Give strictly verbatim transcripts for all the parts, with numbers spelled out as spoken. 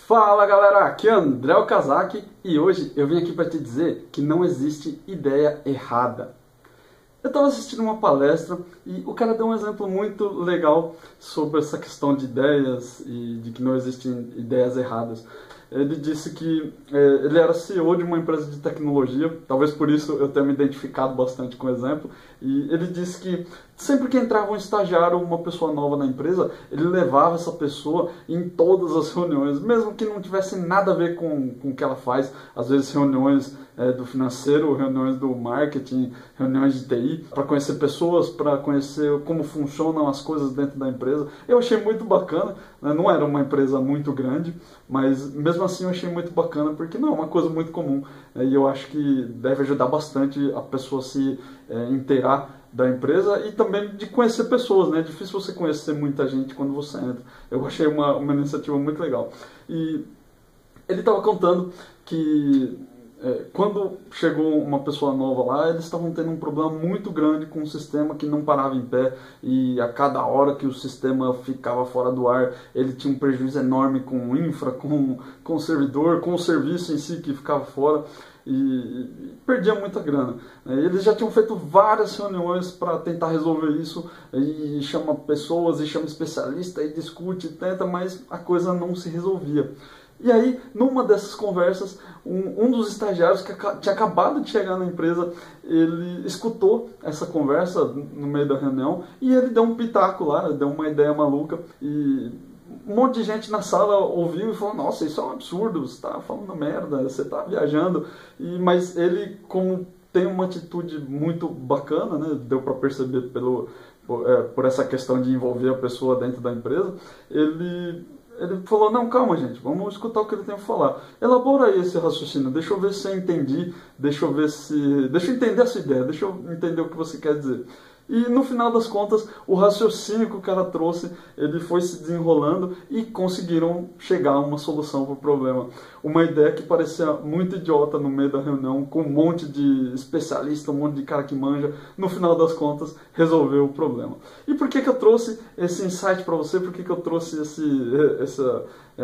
Fala galera, aqui é André Okazaki e hoje eu vim aqui para te dizer que não existe ideia errada. Eu estava assistindo uma palestra e o cara deu um exemplo muito legal sobre essa questão de ideias e de que não existem ideias erradas. Ele disse que é, ele era C E O de uma empresa de tecnologia, talvez por isso eu tenha me identificado bastante com o exemplo, e ele disse que sempre que entrava um estagiário ou uma pessoa nova na empresa, ele levava essa pessoa em todas as reuniões, mesmo que não tivesse nada a ver com, com o que ela faz, às vezes reuniões é, do financeiro, reuniões do marketing, reuniões de T I, para conhecer pessoas, para conhecer como funcionam as coisas dentro da empresa. Eu achei muito bacana, né? Não era uma empresa muito grande, mas mesmo assim eu achei muito bacana, porque não é uma coisa muito comum, né? E eu acho que deve ajudar bastante a pessoa se é, inteirar da empresa e também de conhecer pessoas, né? É difícil você conhecer muita gente quando você entra. Eu achei uma, uma iniciativa muito legal. E ele estava contando que é, quando chegou uma pessoa nova lá, eles estavam tendo um problema muito grande com o sistema que não parava em pé, e a cada hora que o sistema ficava fora do ar, ele tinha um prejuízo enorme com o infra, com, com o servidor, com o serviço em si que ficava fora. E, e perdia muita grana. Eles já tinham feito várias reuniões para tentar resolver isso, e chama pessoas, e chama especialista, e discute, e tenta, mas a coisa não se resolvia. E aí, numa dessas conversas, um, um dos estagiários que tinha acabado de chegar na empresa, ele escutou essa conversa no meio da reunião, e ele deu um pitaco lá, deu uma ideia maluca, e um monte de gente na sala ouviu e falou: nossa, isso é um absurdo, você está falando merda, você está viajando. E, mas ele, como tem uma atitude muito bacana, né, deu para perceber pelo, por, é, por essa questão de envolver a pessoa dentro da empresa, ele, ele falou: não, calma gente, vamos escutar o que ele tem para falar. Elabora aí esse raciocínio, deixa eu ver se eu entendi, deixa eu ver se... deixa eu entender essa ideia, deixa eu entender o que você quer dizer. E no final das contas, o raciocínio que o cara trouxe, ele foi se desenrolando e conseguiram chegar a uma solução para o problema. Uma ideia que parecia muito idiota no meio da reunião, com um monte de especialista, um monte de cara que manja, no final das contas, resolveu o problema. E por que que eu trouxe esse insight para você? Por que que eu trouxe esse, essa,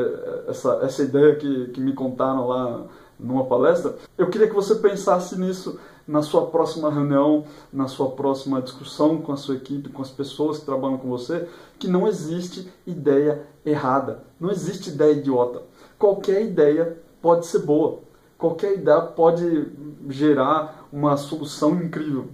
essa, essa ideia que, que me contaram lá numa palestra? Eu queria que você pensasse nisso na sua próxima reunião, na sua próxima discussão com a sua equipe, com as pessoas que trabalham com você, que não existe ideia errada, não existe ideia idiota. Qualquer ideia pode ser boa, qualquer ideia pode gerar uma solução incrível.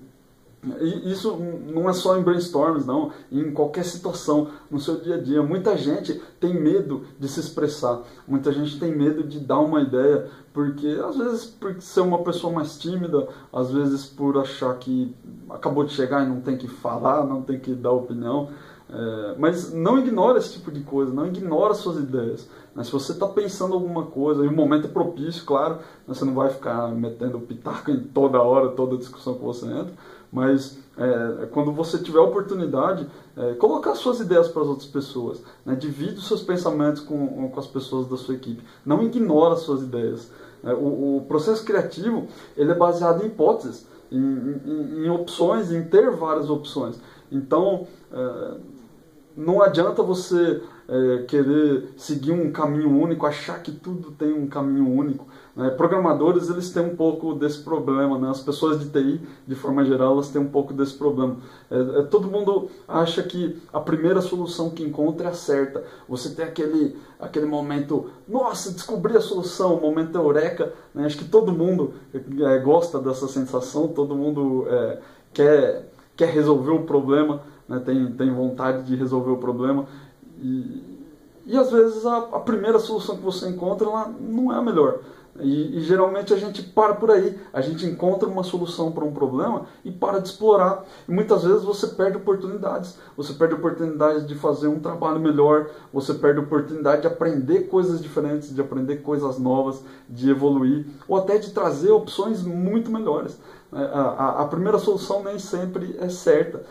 E isso não é só em brainstorms, não, em qualquer situação, no seu dia a dia. Muita gente tem medo de se expressar, muita gente tem medo de dar uma ideia, porque às vezes por ser uma pessoa mais tímida, às vezes por achar que acabou de chegar e não tem que falar, não tem que dar opinião. É, mas não ignora esse tipo de coisa, não ignora suas ideias. Mas se você está pensando alguma coisa, e o momento é propício, claro, você não vai ficar metendo pitaco em toda hora, toda discussão que você entra, mas é, quando você tiver a oportunidade, é, colocar suas ideias para as outras pessoas, né? Divide os seus pensamentos com, com as pessoas da sua equipe, não ignora suas ideias. É, o, o processo criativo, ele é baseado em hipóteses, em, em, em opções, em ter várias opções. Então, é, não adianta você é, querer seguir um caminho único, achar que tudo tem um caminho único. Né? Programadores, eles têm um pouco desse problema, né? As pessoas de T I, de forma geral, elas têm um pouco desse problema. É, é, todo mundo acha que a primeira solução que encontra é a certa. Você tem aquele, aquele momento, nossa, descobri a solução, o momento eureka. Né? Acho que todo mundo é, gosta dessa sensação, todo mundo é, quer, quer resolver o problema, né? tem, tem vontade de resolver o problema. E, e às vezes a, a primeira solução que você encontra ela não é a melhor. E, e geralmente a gente para por aí, a gente encontra uma solução para um problema e para de explorar. E muitas vezes você perde oportunidades, você perde a oportunidade de fazer um trabalho melhor, você perde a oportunidade de aprender coisas diferentes, de aprender coisas novas, de evoluir, ou até de trazer opções muito melhores. A, a, a primeira solução nem sempre é certa,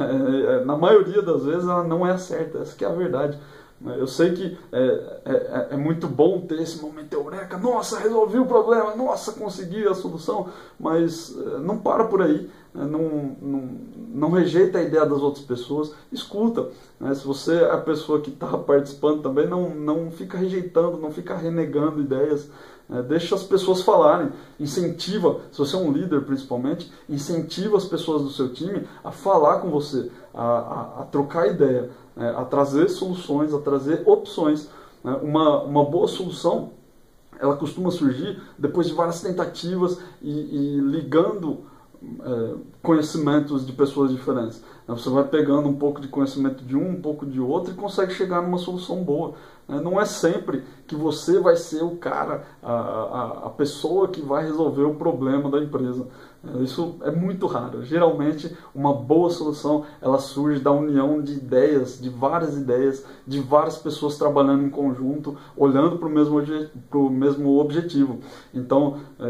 na maioria das vezes ela não é certa, essa que é a verdade. Eu sei que é, é, é muito bom ter esse momento eureka, nossa, resolvi o problema, nossa, consegui a solução, mas não para por aí, não, não, não rejeita a ideia das outras pessoas, escuta. Né? Se você é a pessoa que está participando também, não, não fica rejeitando, não fica renegando ideias. É, deixa as pessoas falarem, incentiva, se você é um líder principalmente, incentiva as pessoas do seu time a falar com você, a, a, a trocar ideia, é, a trazer soluções, a trazer opções. Né? Uma, uma boa solução, ela costuma surgir depois de várias tentativas e, e ligando é, conhecimentos de pessoas diferentes. Você vai pegando um pouco de conhecimento de um, um pouco de outro e consegue chegar numa solução boa. Não é sempre que você vai ser o cara, a, a, a pessoa que vai resolver o problema da empresa. Isso é muito raro. Geralmente, uma boa solução ela surge da união de ideias, de várias ideias, de várias pessoas trabalhando em conjunto, olhando para o mesmo, pro mesmo objetivo. Então, é,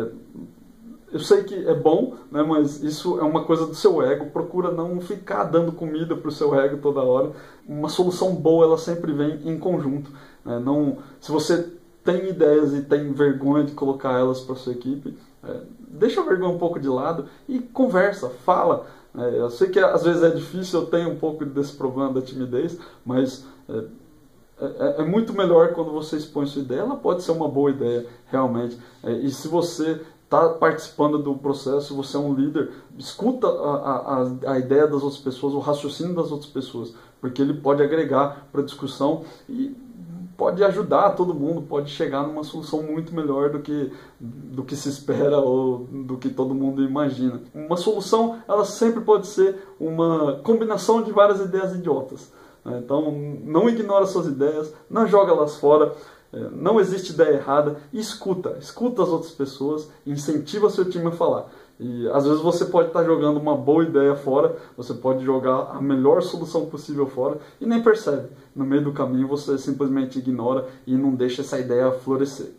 eu sei que é bom, né, mas isso é uma coisa do seu ego. Procura não ficar dando comida para o seu ego toda hora. Uma solução boa, ela sempre vem em conjunto. Né? Não, se você tem ideias e tem vergonha de colocar elas para a sua equipe, é, deixa a vergonha um pouco de lado e conversa, fala. É, eu sei que às vezes é difícil, eu tenho um pouco desse problema da timidez, mas é, é, é muito melhor quando você expõe sua ideia. Ela pode ser uma boa ideia, realmente. É, e se você está participando do processo, você é um líder, escuta a, a, a ideia das outras pessoas, o raciocínio das outras pessoas, porque ele pode agregar para a discussão e pode ajudar todo mundo, pode chegar numa solução muito melhor do que, do que se espera ou do que todo mundo imagina. Uma solução, ela sempre pode ser uma combinação de várias ideias idiotas. Né? Então, não ignora suas ideias, não joga elas fora. Não existe ideia errada, e escuta, escuta as outras pessoas, incentiva seu time a falar. E às vezes você pode estar jogando uma boa ideia fora, você pode jogar a melhor solução possível fora e nem percebe. No meio do caminho você simplesmente ignora e não deixa essa ideia florescer.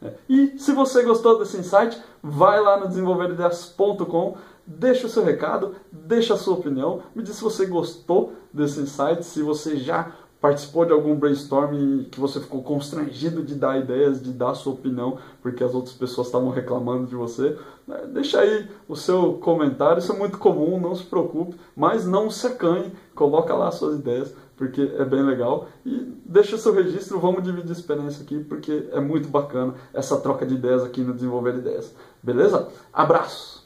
E se você gostou desse insight, vai lá no desenvolver ideias ponto com, deixa o seu recado, deixa a sua opinião, me diz se você gostou desse insight, se você já participou de algum brainstorming que você ficou constrangido de dar ideias, de dar a sua opinião, porque as outras pessoas estavam reclamando de você. Deixa aí o seu comentário, isso é muito comum, não se preocupe, mas não se acanhe, coloca lá as suas ideias, porque é bem legal. E deixa o seu registro, vamos dividir a experiência aqui, porque é muito bacana essa troca de ideias aqui no Desenvolver Ideias. Beleza? Abraço!